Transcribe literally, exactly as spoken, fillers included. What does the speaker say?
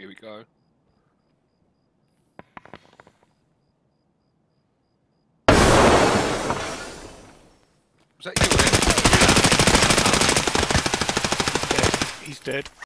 Here we go. Was that you? He's dead.